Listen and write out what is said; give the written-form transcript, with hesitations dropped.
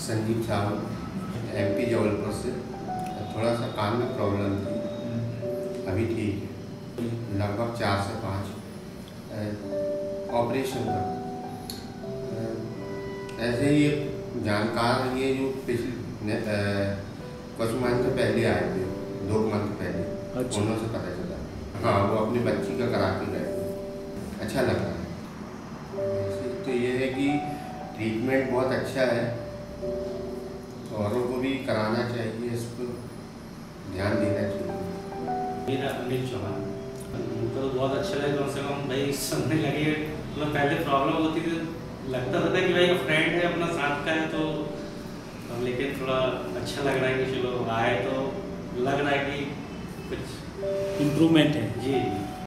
संजीव साहब, MP जबलपुर से। थोड़ा सा कान में प्रॉब्लम थी, अभी ठीक है। लगभग 4 से 5 ऑपरेशन का। ऐसे ही एक जानकार हैं ये जो पिछले कुछ मंथ पहले आए थे, 2 मंथ पहले। अच्छा। उन्होंने से पता चला। हाँ, वो अपनी बच्ची का करा के गए थे। अच्छा लगा है। तो ये है कि ट्रीटमेंट बहुत अच्छा है, औरों को भी कराना चाहिए, इस पर ध्यान देना चाहिए। मेरा अनिल चौहान, तो बहुत अच्छा लगा। कम से कम भाई सुनने लगे, मतलब पहले प्रॉब्लम होती थी, लगता था कि भाई फ्रेंड है अपना साथ का है, तो अब लेकिन थोड़ा अच्छा लग रहा है कि चलो आए तो लग रहा है कि कुछ इम्प्रूवमेंट है। जी।